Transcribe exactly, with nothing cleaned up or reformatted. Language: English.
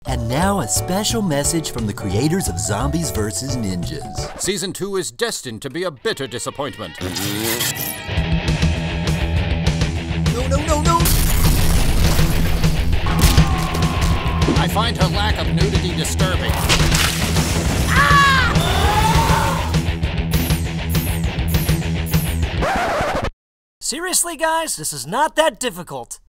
And now a special message from the creators of Zombies versus Ninjas. Season two is destined to be a bitter disappointment. No, no, no, no! I find her lack of nudity disturbing. Seriously, guys? This is not that difficult.